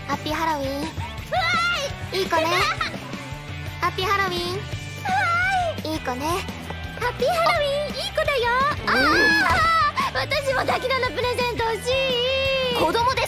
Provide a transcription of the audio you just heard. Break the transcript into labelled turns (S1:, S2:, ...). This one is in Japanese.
S1: ハッピーハロウィン。
S2: わーい。
S1: いい子ね。ハッピーハロウィン。
S2: わーい。
S1: いい子ね。
S2: ハッピーハロウィン、いい子だよ。ああ、私も滝菜のプレゼント欲しい。
S1: 子供